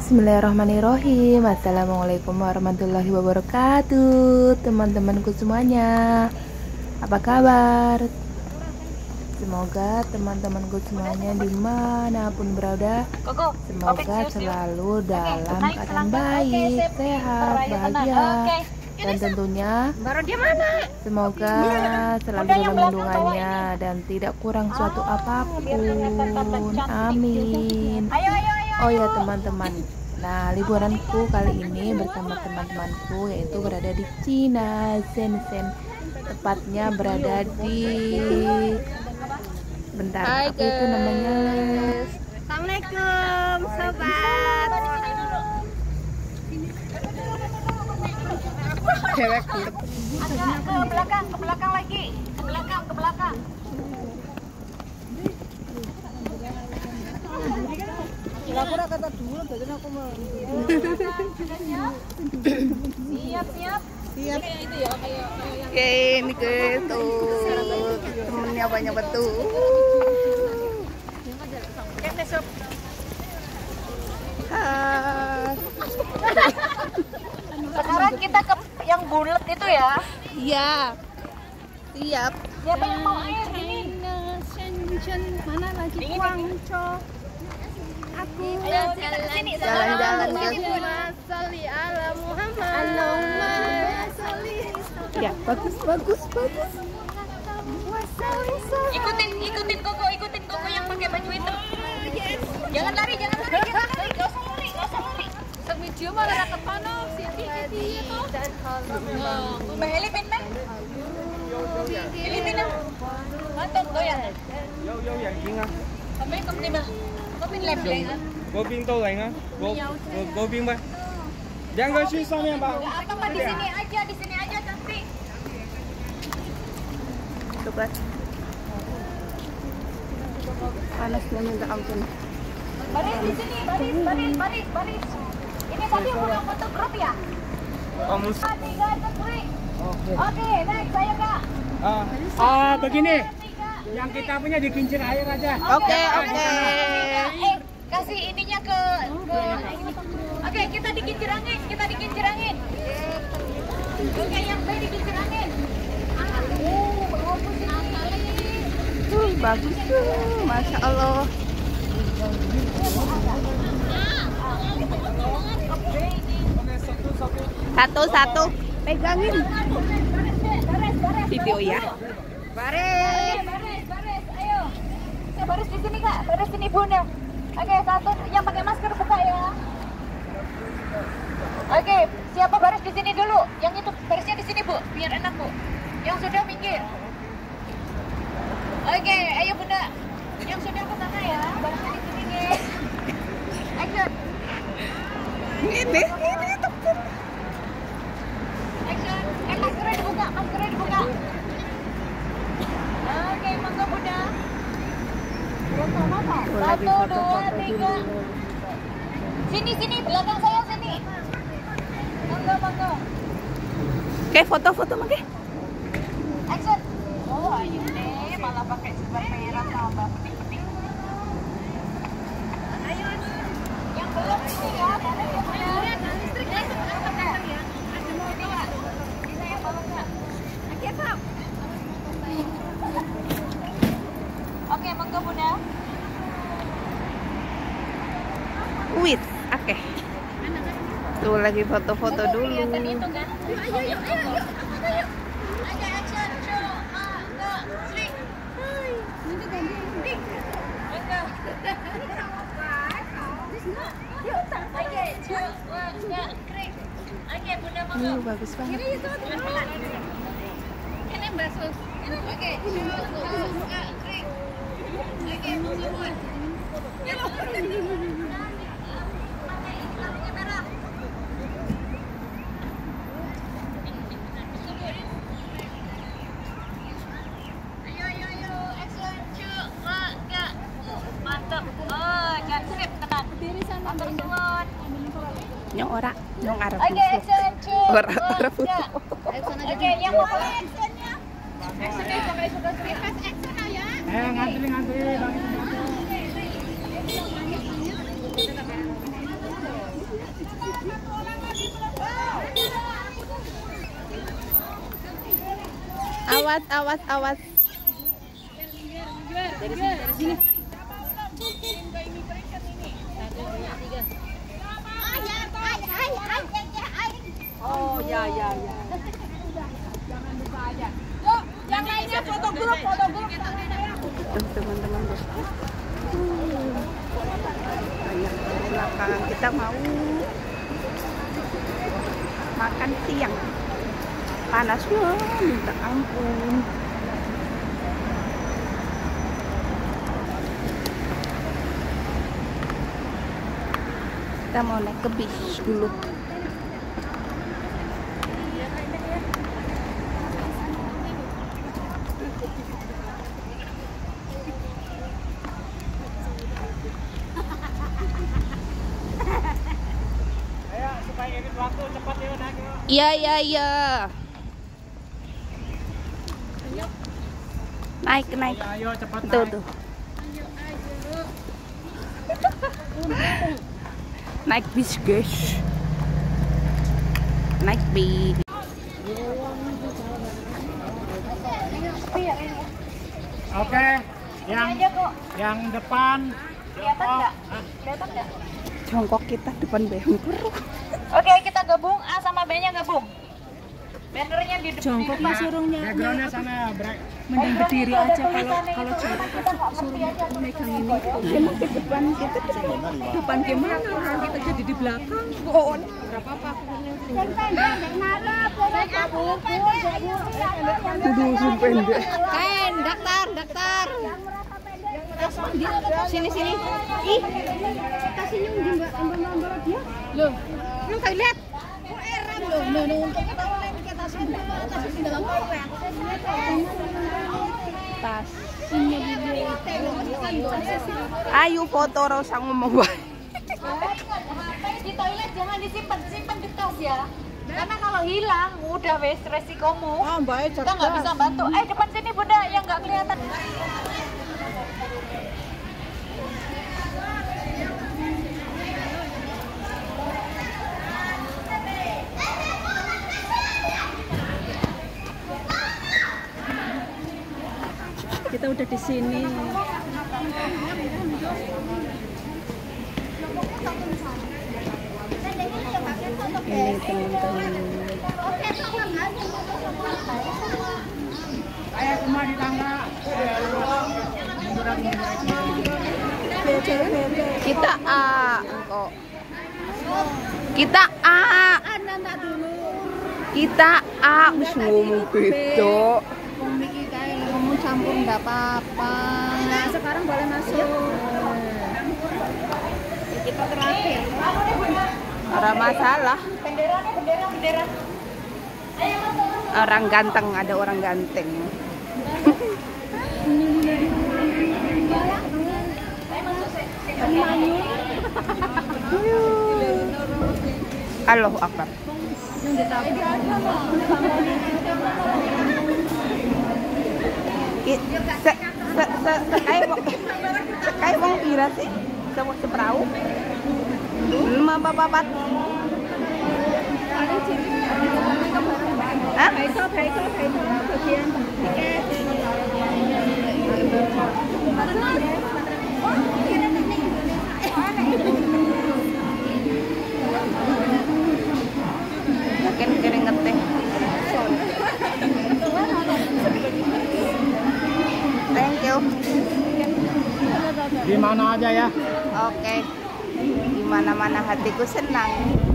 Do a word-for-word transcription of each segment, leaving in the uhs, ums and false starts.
Bismillahirrahmanirrahim. Assalamualaikum warahmatullahi wabarakatuh. Teman-temanku semuanya, apa kabar? Semoga teman-temanku semuanya dimanapun berada, semoga selalu dalam keadaan baik, sehat, bahagia, dan tentunya semoga selalu dalam lindungannya dan tidak kurang suatu apapun. Amin. Oh ya teman-teman, nah liburanku kali ini bersama teman-temanku yaitu berada di Cina, Shenzhen, tepatnya berada di bentar, Hai apa itu namanya? Assalamualaikum sobat. Cewek Agak ke belakang, ke belakang lagi, ke belakang, ke belakang. Kira-kira kata dulu, jadi aku mau. Siap, siap. Siap. Itu ya, kayak Oke, ini ke tuh temennya banyak betul. Hai. Sekarang kita ke yang bulat itu ya. Iya. Siap. Siapa yang mau air ini? Mana lagi Guangzhou? Aku Ayo, kita ke sini. Jalan-jalan ke Sholli ala Muhammad. Allahumma sholli. Ya, bagus bagus bagus. Ikutin, ikutin Koko, ikutin Koko yang pakai baju itu. Jangan lari, jangan lari, jangan lari. Gak usah lari, gak usah lari. Video malah raket mana? Siti, Siti itu. Mbak Heli pindah. Heli pindah. Mantap, goyang. 有有人影啊， Kami kami ba? Kami lem-lem. 嗰邊都嚟啊，嗰嗰嗰邊咩？兩個去上面吧。 Atau Pak di sini aja, di sini aja cantik. Coba. Panasnya minta ampun. Baris di sini, baris, baris, baris, baris. Ini tadi udah foto grup ya? Kamu. Ah, tiga, three. Oke. Oke, next saya Kak. Ah, ah begini. Tiga. Yang kita punya dikincir air aja. Oke, oke. Eh, kasih ininya ke ke Oke, kita dikincir angin, kita dikincir angin. Oke, yang B dikincir angin. Ah, uh, bagus ini. Tuh, bagus tuh. Masya Allah. Satu-satu. Pegangin. Video ya. Baris, baris, baris, ayo. Oke, baris di sini Kak, baris sini Bunda. Oke, satu yang pakai masker buka ya. Oke, siapa baris di sini dulu? Yang itu barisnya di sini Bu, biar enak Bu. Yang sudah minggir. Oke, ayo Bunda. Yang sudah ke sana ya, barisnya di sini nih. Action. Ini, ini temen. Action. Eh, maskernya dibuka, maskernya dibuka. Oke, monggo Bunda. Satu, dua, tiga. Sini, sini, belakang saya sini. Monggo, monggo. Oke, foto-foto mangke. Action. Oh, ayo deh, malah pakai sebar merah tambah petik-petik. Ayo, yang belum ini ya, boleh ya, boleh. Listrik ya, itu ya. Ini Kak, bisa yang bawa Kak. Oke, Pak. Oke, monggo Bunda. Wih, oke. Tuh lagi foto-foto dulu. Kelihatan itu kan? Ayo, ayo, ayo, ayo. Ayo, action, show, mangga, sling. Hai. Nanti ganti. Mangga. Yuk, oke, show, mangga, krik. Oke, Bunda monggo. Uh, bagus banget. Ini itu pelan-pelan. Ini Mbak Sus. Ini oke, show, mangga, krik. Oke, monggo Bun. Yuk. Nyong ora, nyong Arab. Oke, action, two, Ora, one, Arab. go. Oke, yang mau actionnya? Actionnya sampai sudah selesai. Action ya. Eh, ngantri ngantri. awas, awas, awas. Dari sini, dari sini. Oh ya ya ya. Jangan lupa aja. Yuk, yang lainnya foto grup, foto grup. Tuh teman-teman bosku. Banyak di belakang. Kita mau makan siang. Panasnya minta ampun. Kita mau naik ke bis dulu. Iya, iya, iya. Naik, naik. Ayo cepat Tuh, naik. tuh. Naik bis, guys. Naik bis. Oke, yang yang depan. Kelihatan nggak? Kelihatan nggak? Jongkok kita depan bemper. Oke, kita gabung. A sama B-nya gabung. Bannernya di depan. Jongkok mas suruhnya. Backgroundnya sana, break. Mending berdiri aja kalau kalau jongkok suruh megang ini. Emang di depan kita Depan gimana? Kita jadi di belakang. oh, Berapa apa? kudu zoom pendek. Kain, daftar, daftar. Sini sini. Ih, kasih nyung di mbak mbak dia. Loh, lu kan lihat. Kok eram loh. Loh, loh, untuk kita mulai ke atas itu, atas di dalam koper. Tas. Sini di Ayo foto ora usah ngomong wae. Di toilet jangan disimpan, simpan di tas ya. Karena kalau hilang, udah wes resikomu. Oh, mbak Kita nggak bisa bantu. Eh, depan sini bunda yang nggak kelihatan. Kita udah di sini. Ini teman-teman. Saya cuma di tangga. Kita A kok. Kita A. Kita A wis ngomong beda. Komiki kayak ngomong campur nggak apa-apa. Nah, sekarang boleh masuk. Kita terakhir. Ora masalah. Bendera nih, bendera, bendera. Ayo masuk. Orang ganteng, ada orang ganteng. Allahu Akbar. I- Se se se se kayak wong kayak wong pira sih? Se seperahu. Lima papat. Hah? Mungkin keringet teh. Thank you. Di mana aja ya? Oke. Di mana-mana hatiku senang.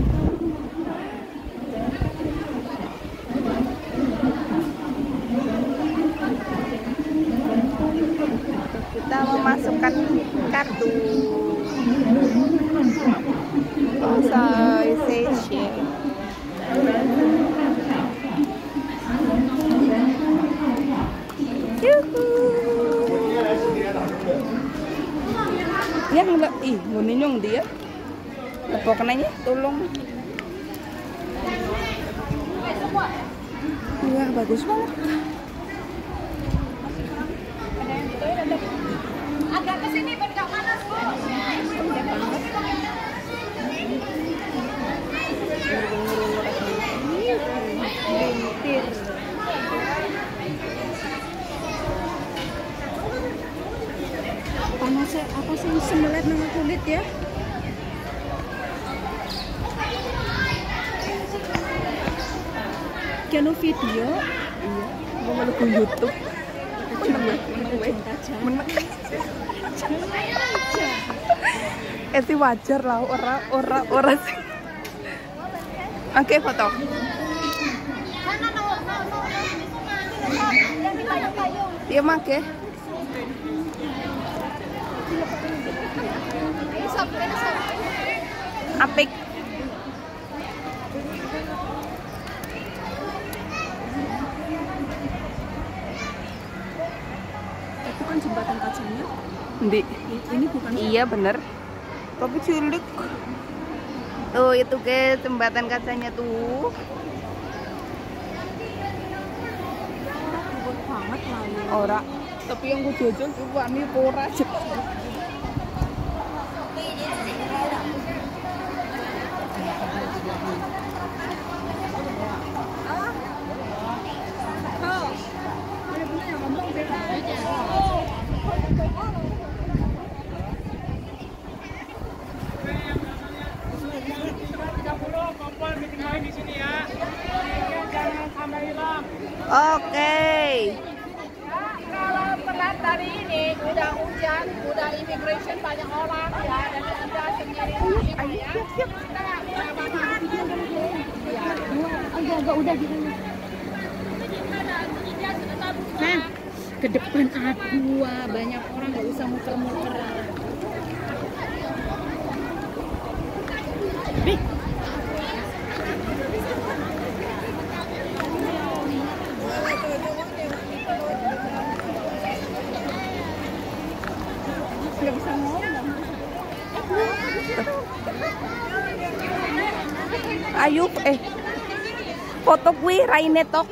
Kita memasukkan kartu. Authorization. Yuhu. Yang enggak ih, ngene nyong dia. Apa kenanya? Tolong. Wah, bagus banget. Agak ke sini biar nggak panas, Bu. Lintir. menit ya. Kano video? Iya, mau melebu YouTube. Menek. Eh sih wajar lah, ora ora ora sih. Oke, foto. Iya make. Apik. Itu kan jembatan kacanya. Ndi. Ini bukan. Iya bener. Tapi cilik. Tuh itu ke jembatan kacanya tuh. Banget lah ya. Ora. Tapi yang gue jajal tuh wani ora aja. Oke. Kalau telat dari ini, udah hujan, udah immigration banyak orang ya, dan udah sendiri ya. Agak-agak udah gitu. Nah, ke depan aku banyak orang, nggak usah muter-muter. Nih. Nggak bisa ngomong. Ayo eh foto kuwi raine tok.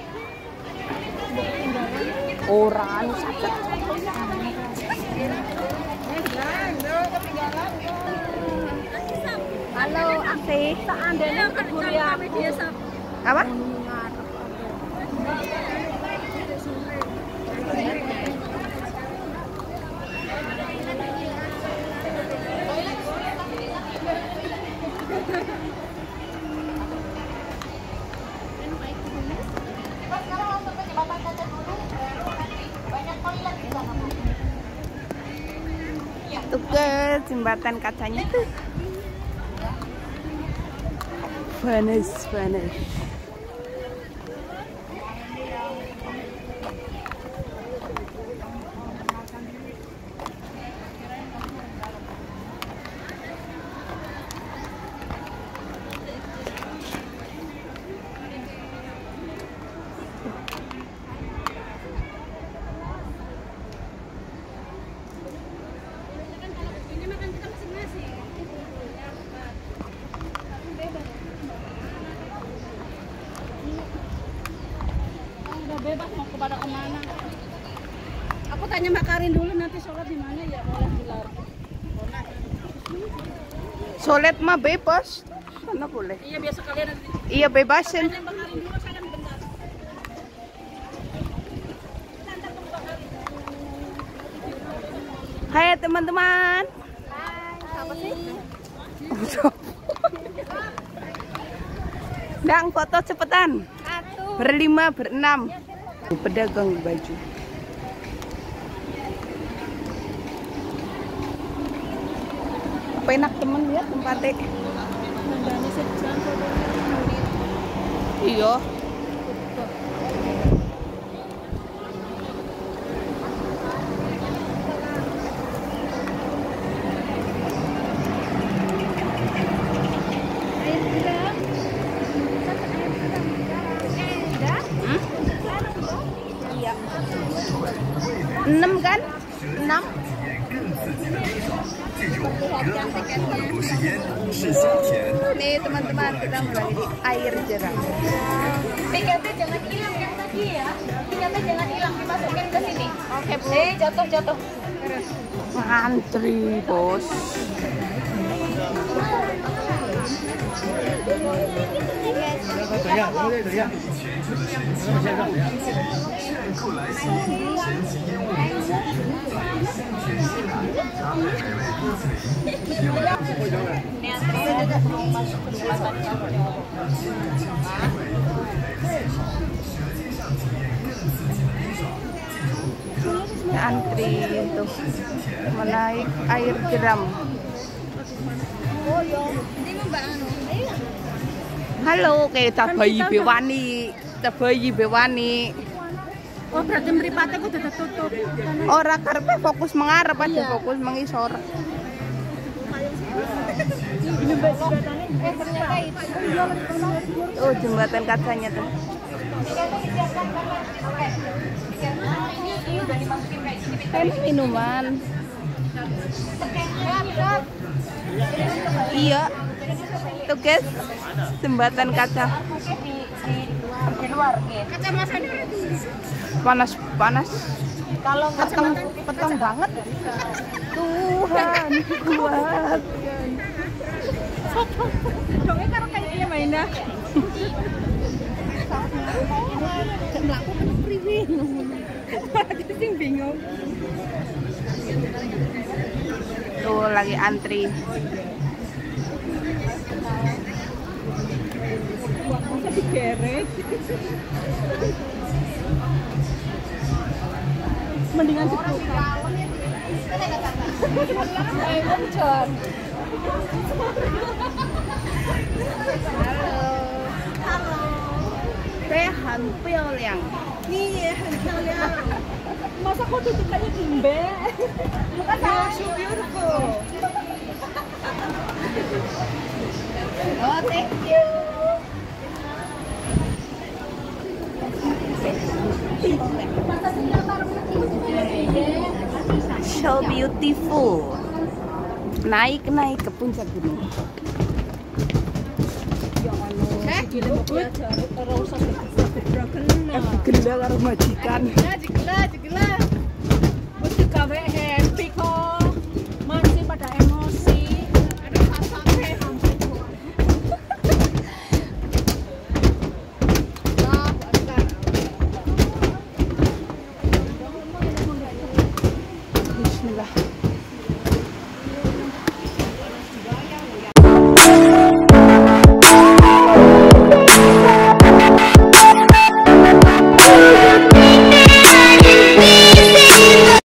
Ora anu sakit. Halo, Asih. Seandainya keburian. Apa? Tuh ke jembatan kacanya tuh. Panas, panas. Bebas mau kepada kemana? Aku tanya Mbak Karin dulu, nanti sholat di mana ya, boleh gelar. Sholat mah bebas, sana boleh. Iya biasa kalian nanti. Iya bebasin. Tanya Mbak Karin dulu, saya kan bentar. Hai teman-teman. Hai, apa sih? Dang foto cepetan. Berlima, berenam. Pedagang baju. Apa enak temen lihat tempatnya. Iya. Enam kan? Enam. Nih teman-teman, kita mulai di air jerang. Tiketnya jangan hilang yang tadi ya. Tiketnya jangan hilang, dimasukin ke sini. Oke Bu. Eh jatuh jatuh. Antri bos. Antri untuk menaik air jeram. Halo, kayak cabai bewani, cabai bewani. Oh, berarti mripate kudu ditutup. Ora karepe fokus mengarep aja, fokus mengisor. Oh, jembatan kacanya tuh. Ini minuman. Iya. Tuh guys, jembatan kaca. Kaca masanya Panas, panas. kalau Peteng, peteng banget. Tuhan, kuat. dongnya karo kayak dia mainnya. Mlaku kan priwe. Aku sing bingung. Tuh lagi antri. Masa digeret. Mendingan dibuka. Eh, John. Halo. Halo. 非常漂亮。 Nih, kalian. Masa kok tutupannya gimbe? You're so beautiful. Oh, thank you. So beautiful. Naik-naik ke puncak gunung. Eh, gila mau diajarin ora usah gebrakan. Gila karo majikan. Gila, gila, gila. Wis digawe